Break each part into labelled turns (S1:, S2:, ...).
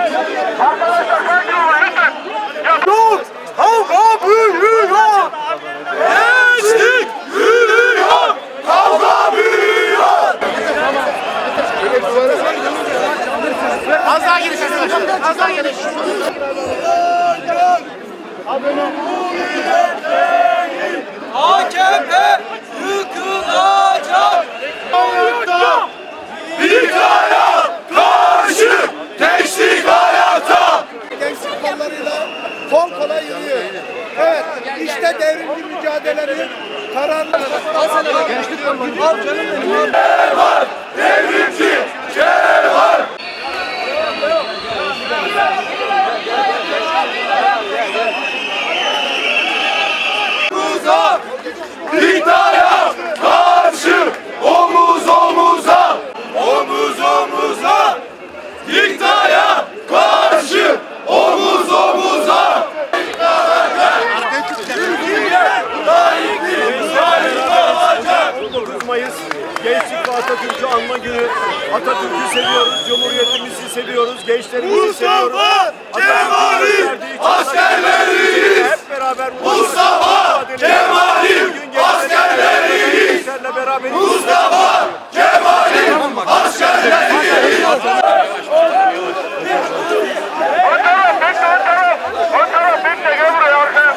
S1: Arkadaşlar sakin olun lütfen. Dur! Kavga büyüyor! Gençlik yürüyor! Kavga büyüyor!
S2: Az daha geniş arkadaşlar. Az daha geniş.
S1: AKP yıkılacak! Bir kaya karşı gençlik hayata!
S3: Gençlik kollarıyla kol kola yürüyor. Evet, işte devrimci mücadelenin kararlı. Gençlik kolları.
S1: Var, devrimci var! İktidara karşı omuz omuza, omuz omuza, iktidara karşı omuz omuza. Türkiye layık olacak.
S4: 19 Mayıs Gençlik ve Atatürk'ü anma günü. Atatürk'ü seviyoruz, Cumhuriyetimizi seviyoruz, gençlerimizi seviyoruz.
S1: Mustafa Kemal'in askerleriyiz.
S4: Hep beraber
S1: Mustafa Kemal'in askerleriyiz. Mustafa Kemal'in askerleriyiz. Ön taraf bekle gel buraya arkaya.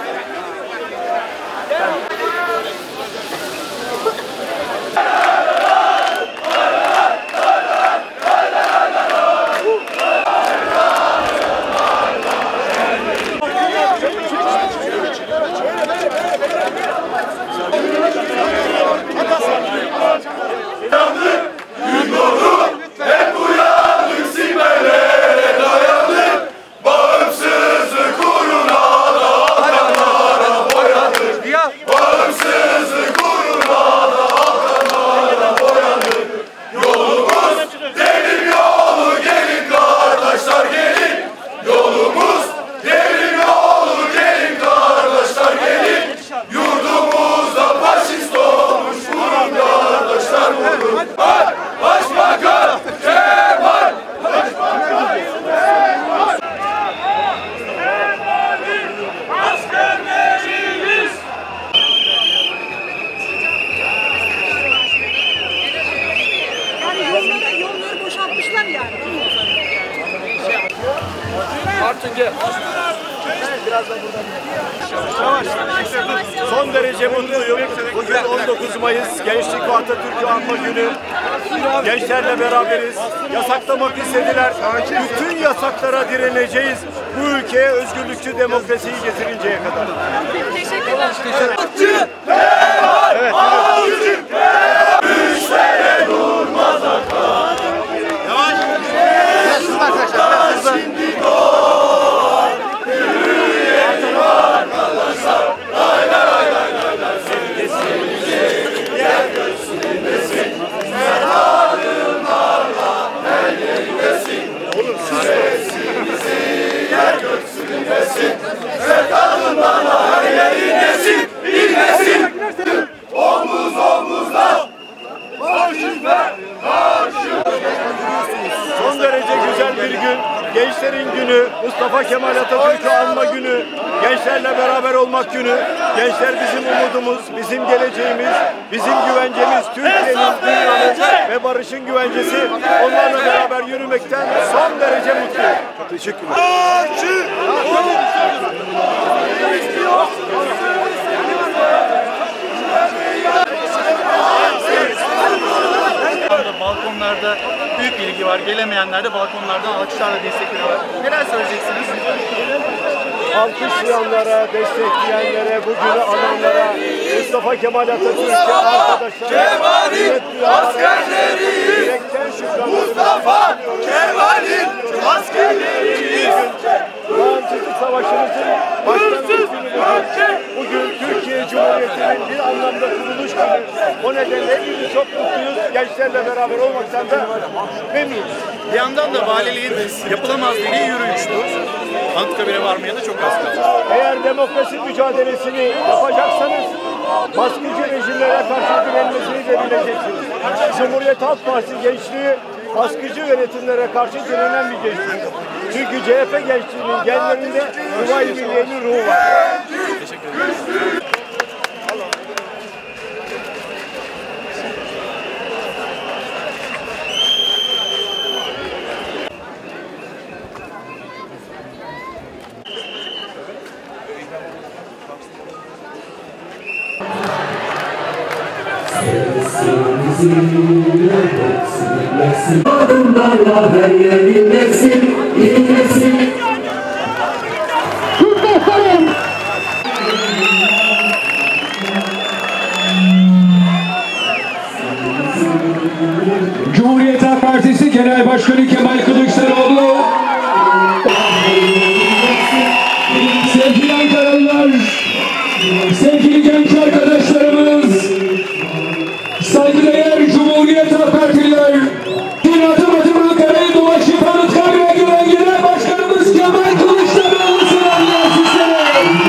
S1: Gün doğdu hep uyandık siberlere dayandık. Bağımsızlık uğruna da alkanlara boyandık. Bağımsızlık uğruna da alkanlara boyandık. Yolumuz devrim yolu gelin kardeşler gelin. Yolumuz devrim yolu gelin kardeşler gelin. Yurdumuzda faşist olmuş vurun kardeşler vurun. Başbakan Kemal! Askerleriyiz!
S5: Yani yolları boşaltmışlar yani.
S4: Son derece mutluyum. Bugün 19 Mayıs Gençlik ve Atatürk'ü anma günü. Gençlerle beraberiz. Yasaklamak istediler. Bütün yasaklara direneceğiz. Bu ülkeye özgürlükçü demokrasiyi getirinceye kadar.
S5: Teşekkürler.
S4: Evet.
S1: Müştere durmaz akar.
S2: Biraz hızlı arkadaşlar. Biraz hızlı.
S1: Şimdi doğar. Yürüyelim arkadaşlar. Lay lay lay lay lay lay. Sesimizi yer göğsündesin. Sen adımlarla her yerindesin. Sesimizi yer göğsündesin. Sen adımlarla her yerindesin. İnlesin. Omuz omuzla.
S4: Son derece güzel bir gün. Gençlerin günü, Mustafa Kemal Atatürk'ü anma günü, gençlerle beraber olmak günü. Gençler bizim umudumuz, bizim geleceğimiz, bizim güvencemiz, Türkiye'nin, dünyanın ve barışın güvencesi. Onlarla beraber yürümekten son derece mutluyum. Teşekkürler.
S6: Balkonlarda büyük ilgi var. Gelemeyenler de balkonlardan alkışlarla destekliyorlar. Neler söyleyeceksiniz?
S4: Alkışlayanlara, destekleyenlere, bugünü ananlara, Mustafa Kemal Atatürk'e, arkadaşlara,
S1: askerleriyiz. Mustafa Kemal'in askerleriyiz.
S4: Bağımsızlık Savaşımızın başlangıç günü bugün Türkiye Cumhuriyeti'nin bir anlamda kuruluş günü. O nedenle hepimiz çok mutluyuz. Gençlerle beraber olmaktan da memnunuz.
S6: Bir yandan da valiliğin yapılamaz dediği yürüyüştü. Anıtkabir'e varmaya da çok az kaldı.
S4: Eğer demokrasi mücadelesini yapacaksanız baskıcı rejimlere karşı direnmesini de bileceksiniz. Cumhuriyet Halk Partisi gençliği baskıcı yönetimlere karşı direnen bir gençlik. Çünkü CHP gençliğinin genlerinde Kuvayi Milliye'nin ruhu var.
S6: Teşekkür ederim.
S1: Adımlarla her yer inlesin, inlesin.
S7: Cumhuriyet Halk Partisi Genel Başkanı Kemal Kılıçdaroğlu, sevgili Ankaralılar, sevgili genç arkadaşlarımız, saygıdeğer Cumhuriyet Halk Partililer, bir adım adım Ankara'yı dolaşıp Anıtkabir ve Güven Genel Başkanımız Kemal Kılıçdaroğlu selamlıyor sizlere.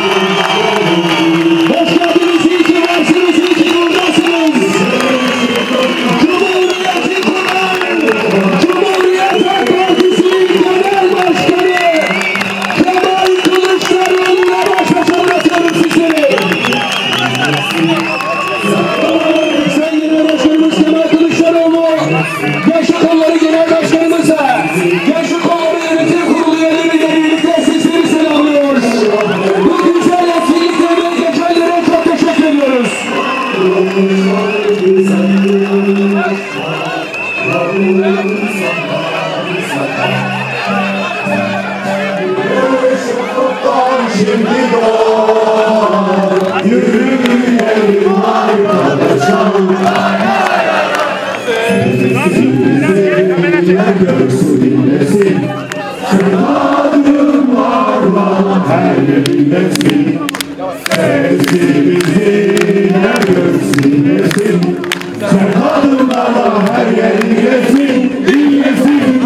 S7: Hoş geldiniz, iyi ki varsınız, iyi ki buradasınız. Cumhuriyeti kuran, Cumhuriyet Halk Partisi Genel Başkanı Kemal Kılıçdaroğlu'na baş bırakıyorum sizlere. Sayın Genel Başkanımız Kemal Kılıçdaroğlu, Gençlik Kolları Genel Başkanımıza, Gençlik Kolları Yönetim Kurulu üyeleriyle birlikte sizleri selamlıyoruz. Bu güzel etkinliklerden geçenlere çok teşekkür ediyoruz.
S1: Şimdi doğar, yürüyelim arkadaşım. Dinler görsün, dinlesin. Şehadım var var, her yerindesin. Sevdiğimizi dinler görsün, dinlesin. Şehadım var var, her yerindesin, dinlesin.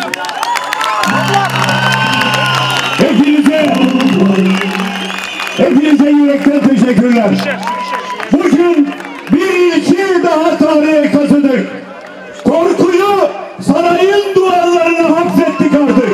S1: Hepinize yürekten teşekkürler. Bugün bir ilki daha tarihe kazıdık. Korkuyu sarayın duvarlarına hapsettik artık.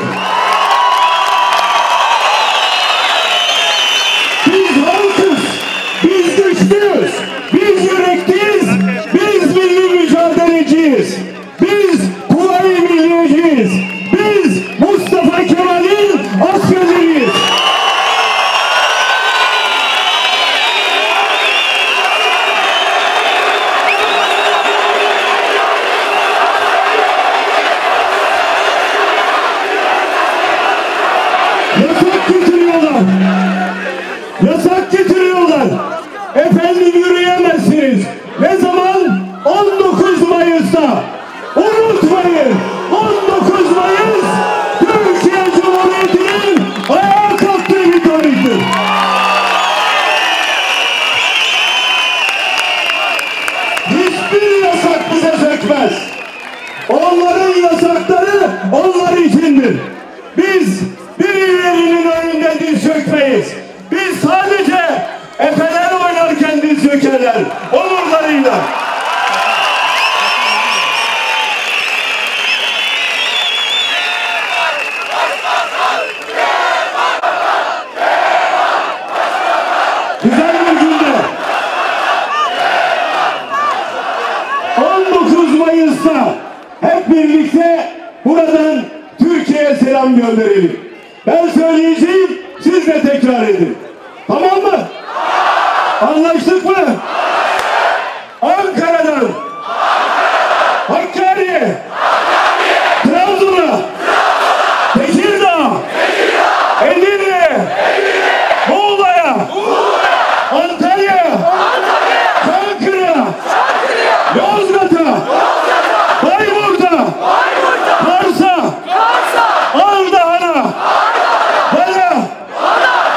S1: Biz halkız, biz güçlüyüz, biz yürekliyiz, biz milli mücadeleciyiz, biz Kuvayi Milliyeciyiz, biz Mustafa Kemal'in askerleriyiz. Yasak getiriyorlar. Efendim yürüyemezsiniz. Ne zaman? 19 Mayıs'ta. Unutmayın. 19 Mayıs Türkiye Cumhuriyeti'nin ayağa kalktığı bir tarihtir. Hiçbir yasak bize sökmez. Onların yasakları onlar içindir. Biz birilerinin önünde diz çökmeyiz. Biz sadece efeler oynarken diz çökerler. Onurlarıyla. Güzel bir günde 19 Mayıs'ta hep birlikte buradan Türkiye'ye selam gönderelim. Ben söyleyeceğim, siz de tekrar edin. Tamam mı? Anlaştık mı? Ankara'dan Hakkari'ye, Trabzon'a, Tekirdağ, Edirne'ye, Muğla'ya, Antalya, Çankırı'ya, Yozgat'a, Bayburt'a, Kars'a, Ardahan'a, Van'a,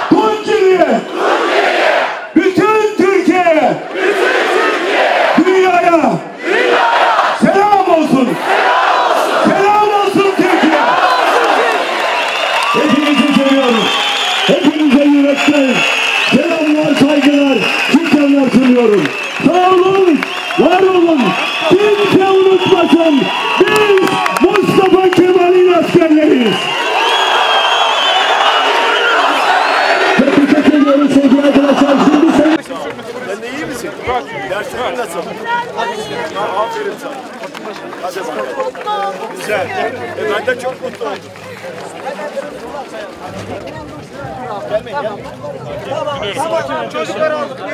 S1: Tunceli'ye, bütün Türkiye'ye, dünya
S4: nasıl? Aferin sana. Hadi bakalım. Güzel. Ben de çok mutlu oldum.
S3: Çocukları aldık.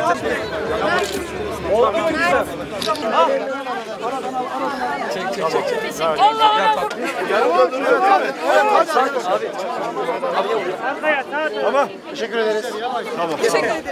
S4: Tamam. Teşekkür ederiz. Tamam.
S5: Teşekkür ederim.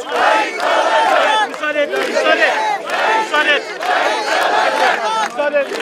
S6: Müsaade et.